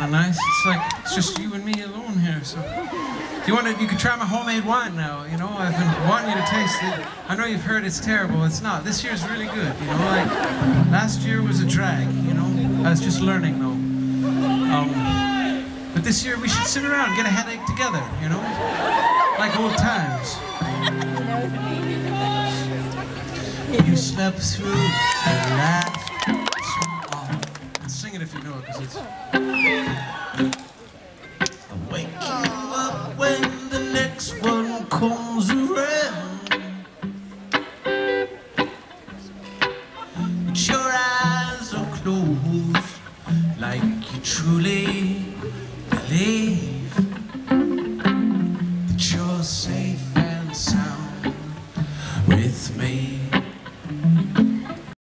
not nice. It's like, it's just you and me alone here, so. You can try my homemade wine now, you know? I've been wanting you to taste it. I know you've heard it's terrible, it's not. This year's really good, you know? Like, last year was a drag, you know? I was just learning, though. But this year we should sit around and get a headache together, you know? Like old times. You slept through the last... Sing it if you know it, because it's... I'll wake you up when the next one comes around, but your eyes are closed like you truly